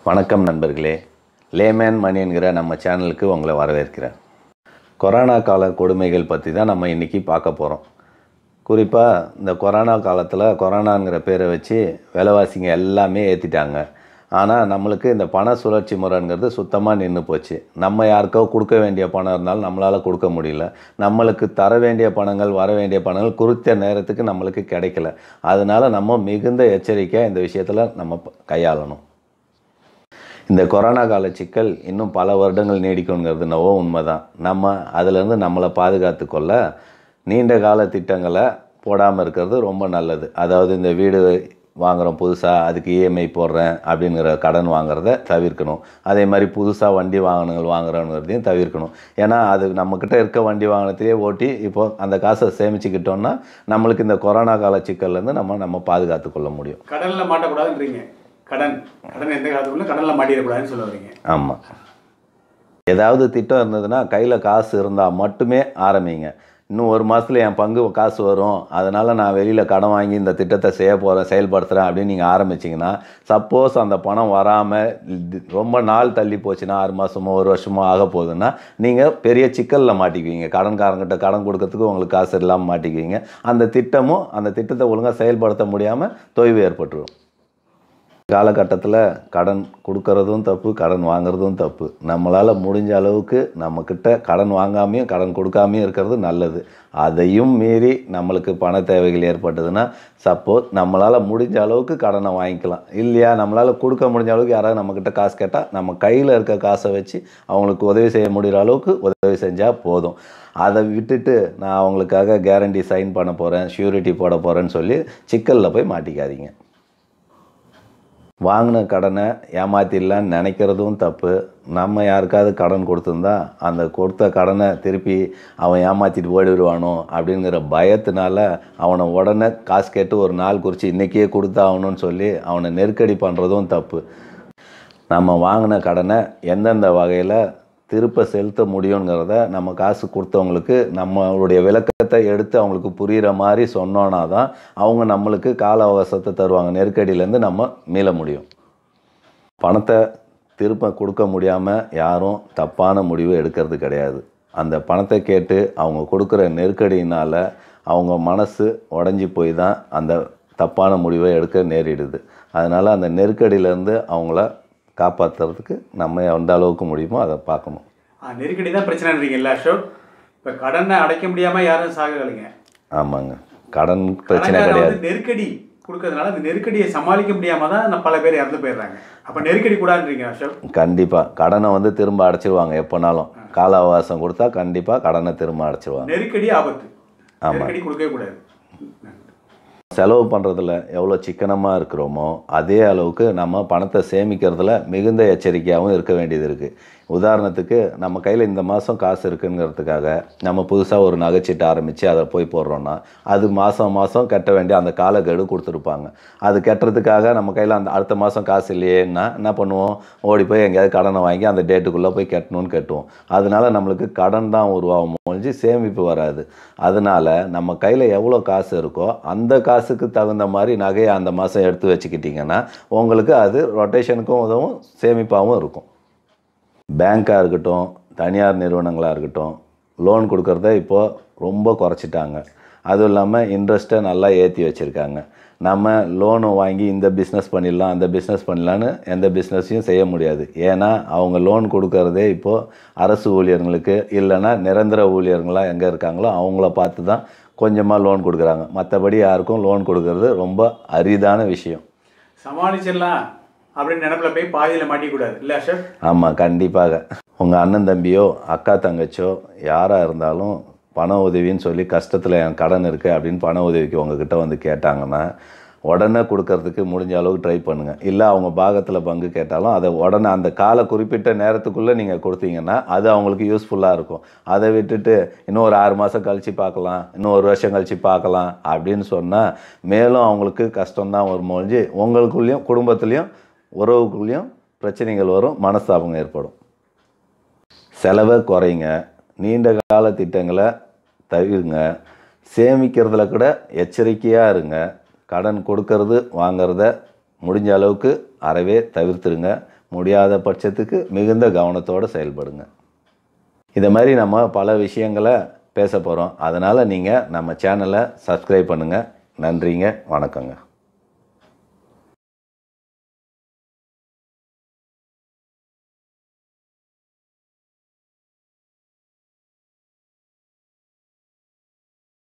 வணக்கம் நண்பர்களே, லேமேன் மணி என்கிற நம்ம சேனலுக்கு உங்களை வரவேற்கிறேன். கொரோனா கால கொடுமைகள் பற்றி தான் நம்ம இன்றைக்கி பார்க்க போகிறோம். குறிப்பாக இந்த கொரோனா காலத்தில் கொரோனாங்கிற பேரை வச்சு விலைவாசிங்க எல்லாமே ஏற்றிட்டாங்க. ஆனால் நம்மளுக்கு இந்த பண சுழற்சி முறைங்கிறது சுத்தமாக நின்று போச்சு. நம்ம யாருக்கோ கொடுக்க வேண்டிய பணம் இருந்தாலும் நம்மளால் கொடுக்க முடியல. நம்மளுக்கு தர வேண்டிய பணங்கள், வர வேண்டிய பணங்கள் குறித்த நேரத்துக்கு நம்மளுக்கு கிடைக்கல. அதனால் நம்ம மிகுந்த எச்சரிக்கையாக இந்த விஷயத்தில் நம்ம கையாளணும். இந்த கொரோனா கால சிக்கல் இன்னும் பல வருடங்கள் நீடிக்குங்கிறது என்னவோ உண்மைதான். நம்ம அதிலேருந்து நம்மளை பாதுகாத்து கொள்ள நீண்ட கால திட்டங்களை போடாமல் இருக்கிறது ரொம்ப நல்லது. அதாவது இந்த வீடு வாங்குகிறோம் புதுசாக, அதுக்கு இஎம்ஐ போடுறேன் அப்படிங்கிற கடன் வாங்குறத தவிர்க்கணும். அதே மாதிரி புதுசாக வண்டி வாகனங்கள் வாங்குறோங்கிறதையும் தவிர்க்கணும். ஏன்னா அது நம்மக்கிட்ட இருக்க வண்டி வாகனத்திலே ஓட்டி இப்போது அந்த காசை சேமிச்சுக்கிட்டோன்னா நம்மளுக்கு இந்த கொரோனா கால சிக்கல்லேருந்து நம்ம பாதுகாத்து கொள்ள முடியும். கடனில் மாட்டக்கூடாதுன்றீங்க. கடன் எந்த காலத்துக்குள்ள கடனில் மாட்டிடக்கூடாதுன்னு சொல்ல வரீங்க. ஆமாம். ஏதாவது திட்டம் இருந்ததுன்னா கையில் காசு இருந்தால் மட்டுமே ஆரம்பிங்க. இன்னும் ஒரு மாதத்தில் என் பங்கு காசு வரும், அதனால் நான் வெளியில் கடன் வாங்கி இந்த திட்டத்தை செயல்படுத்துகிறேன் அப்படின்னு நீங்கள் ஆரம்பிச்சிங்கன்னா, சப்போஸ் அந்த பணம் வராமல் ரொம்ப நாள் தள்ளி போச்சுன்னா, 6 மாதமோ 1 வருஷமோ ஆக போகுதுன்னா நீங்கள் பெரிய சிக்கலில் மாட்டிக்குவீங்க. கடன்காரங்கிட்ட கடன் கொடுக்கறதுக்கு உங்களுக்கு காசு இல்லாமல் மாட்டிக்குவீங்க. அந்த திட்டத்தை ஒழுங்காக செயல்படுத்த முடியாமல் தொய்வு ஏற்பட்டுரும். காலகட்டத்தில் கடன் கொடுக்கறதும் தப்பு, கடன் வாங்குறதும் தப்பு. நம்மளால் முடிஞ்ச அளவுக்கு நம்மக்கிட்ட கடன் வாங்காமையும் கடன் கொடுக்காமையும் இருக்கிறது நல்லது. அதையும் மீறி நம்மளுக்கு பண தேவைகள் ஏற்பட்டதுன்னா சப்போஸ் நம்மளால் முடிஞ்ச அளவுக்கு கடனை வாங்கிக்கலாம். இல்லையா, நம்மளால் கொடுக்க முடிஞ்ச அளவுக்கு யாராவது நம்மக்கிட்ட காசு கேட்டால் நம்ம கையில் இருக்க காசை வச்சு அவங்களுக்கு உதவி செய்ய முடிகிற அளவுக்கு உதவி செஞ்சால் போதும். அதை விட்டுட்டு நான் அவங்களுக்காக கேரண்டி சைன் பண்ண போகிறேன், ஷூரிட்டி போட போகிறேன்னு சொல்லி சிக்கலில் போய் மாட்டிக்காதீங்க. வாங்கின கடனை ஏமாற்றிடலான்னு நினைக்கிறதும் தப்பு. நம்ம யாருக்காவது கடன் கொடுத்துருந்தா அந்த கொடுத்த கடனை திருப்பி அவன் ஏமாற்றிட்டு ஓடிடுவானோ அப்படிங்கிற பயத்தினால அவனை உடனே காசு கேட்டு ஒரு நாள் குறித்து இன்றைக்கே கொடுத்தாகணும்னு சொல்லி அவனை நெருக்கடி பண்ணுறதும் தப்பு. நம்ம வாங்கின கடனை எந்தெந்த வகையில் திருப்ப செலுத்த முடியுங்கிறத நம்ம காசு கொடுத்தவங்களுக்கு நம்மளுடைய விளக்கத்தை எடுத்து அவங்களுக்கு புரிகிற மாதிரி சொன்னோன்னா தான் அவங்க நம்மளுக்கு கால அவகாசத்தை தருவாங்க. நெருக்கடியிலேருந்து நம்ம மீள முடியும். பணத்தை திருப்ப கொடுக்க முடியாமல் யாரும் தப்பான முடிவு எடுக்கிறது கிடையாது. அந்த பணத்தை கேட்டு அவங்க கொடுக்குற நெருக்கடியினால் அவங்க மனசு உடஞ்சி போய் தான் அந்த தப்பான முடிவை எடுக்க நேரிடுது. அதனால் அந்த நெருக்கடியிலேருந்து அவங்கள காப்பாற்றுறதுக்கு நம்ம எந்த அளவுக்கு முடியுமோ அதை பார்க்கணும். நெருக்கடி தான் பிரச்சனைன்றீங்கல்ல அசோக். இப்போ கடனை அடைக்க முடியாமல் யாரும் சாகலைங்க. ஆமாங்க, கடன் பிரச்சனை கிடையாது. நெருக்கடி கொடுக்கறதுனால அந்த நெருக்கடியை சமாளிக்க முடியாமல் தான் பல பேர் இறந்து போயிடுறாங்க. அப்போ நெருக்கடி கூடாதுன்றீங்க அசோக். கண்டிப்பாக கடனை திரும்ப அடைச்சிருவாங்க. எப்போனாலும் கால அவகாசம் கொடுத்தா கண்டிப்பாக கடனை திரும்ப அடைச்சிருவாங்க. நெருக்கடி ஆபத்து. நெருக்கடி கொடுக்கவே கூடாது. செலவு பண்ணுறதுல எவ்வளோ சிக்கனமாக இருக்கிறோமோ அதே அளவுக்கு நம்ம பணத்தை சேமிக்கிறதுல மிகுந்த எச்சரிக்கையாகவும் இருக்க வேண்டியது இருக்குது. உதாரணத்துக்கு நம்ம கையில் இந்த மாதம் காசு இருக்குங்கிறதுக்காக நம்ம புதுசாக ஒரு நகைச்சீட்டு ஆரம்பித்து அதை போய் போடுறோன்னா அது மாதம் கட்ட வேண்டிய அந்த காலக்கெடு கொடுத்துருப்பாங்க. அது கட்டுறதுக்காக நம்ம கையில் அந்த அடுத்த மாதம் காசு இல்லையேன்னா என்ன பண்ணுவோம், ஓடி போய் எங்கேயாவது கடனை வாங்கி அந்த டேட்டுக்குள்ளே போய் கட்டுவோம். அதனால் நம்மளுக்கு கடன் தான் உருவாகும், முடிஞ்சு சேமிப்பு வராது. அதனால் நம்ம கையில் எவ்வளோ காசு இருக்கோ அந்த காசுக்கு தகுந்த மாதிரி நகையை அந்த மாதம் எடுத்து வச்சுக்கிட்டிங்கன்னா உங்களுக்கு அது ரொட்டேஷனுக்கும் உதவும், சேமிப்பாகவும் இருக்கும். பேங்காக இருக்கட்டும், தனியார் நிறுவனங்களாக இருக்கட்டும், லோன் கொடுக்குறத இப்போது ரொம்ப குறைச்சிட்டாங்க. அதுவும் இல்லாமல் இன்ட்ரெஸ்ட்டை நல்லா ஏற்றி வச்சுருக்காங்க. நம்ம லோனு வாங்கி இந்த பிஸ்னஸ் பண்ணிடலாம் அந்த பிஸ்னஸ் பண்ணலான்னு எந்த பிஸ்னஸையும் செய்ய முடியாது. ஏன்னா அவங்க லோன் கொடுக்கறதே இப்போது அரசு ஊழியர்களுக்கு, இல்லைன்னா நிரந்தர ஊழியர்களாக எங்கே இருக்காங்களோ அவங்கள பார்த்து தான் கொஞ்சமாக லோன் கொடுக்குறாங்க. மற்றபடி யாருக்கும் லோன் கொடுக்கறது ரொம்ப அரிதான விஷயம். சமாளிச்சிடலாம் அப்படின்னு நினைப்பில் போய் பாதியில் மாட்டிக்கூடாது இல்லை சார்? ஆமாம், கண்டிப்பாக. உங்கள் அண்ணன் தம்பியோ அக்கா தங்கச்சோ யாராக இருந்தாலும் பண உதவின்னு சொல்லி கஷ்டத்தில் என் கடன் இருக்குது அப்படின்னு பண உதவிக்கு உங்ககிட்ட வந்து கேட்டாங்கன்னா உடனே கொடுக்கறதுக்கு முடிஞ்ச அளவுக்கு ட்ரை பண்ணுங்கள். இல்லை அவங்க பாகத்தில் பங்கு கேட்டாலும் அதை உடனே அந்த குறிப்பிட்ட நேரத்துக்குள்ளே நீங்கள் கொடுத்தீங்கன்னா அது அவங்களுக்கு யூஸ்ஃபுல்லாக இருக்கும். அதை விட்டுட்டு இன்னும் ஒரு 6 மாதம் கழித்து பார்க்கலாம், இன்னும் 1 வருஷம் கழித்து பார்க்கலாம் அப்படின்னு சொன்னால் மேலும் அவங்களுக்கு கஷ்டம்தான் வரும். மொழிஞ்சு உங்களுக்குள்ளேயும் குடும்பத்துலேயும் உறவுக்குள்ளேயும் பிரச்சனைகள் வரும், மனஸ்தாபங்கள் ஏற்படும். செலவை குறைங்க, நீண்ட கால திட்டங்களை தவிருங்க, சேமிக்கிறதுல கூட எச்சரிக்கையாக இருங்க. கடன் கொடுக்கறது வாங்கிறத முடிஞ்ச அளவுக்கு அறவே தவிர்த்துருங்க. முடியாத பட்சத்துக்கு மிகுந்த கவனத்தோடு செயல்படுங்க. இதை மாதிரி நம்ம பல விஷயங்களை பேச போகிறோம். அதனால் நீங்கள் நம்ம சேனலை சப்ஸ்கிரைப் பண்ணுங்கள். நன்றிங்க, வணக்கங்க.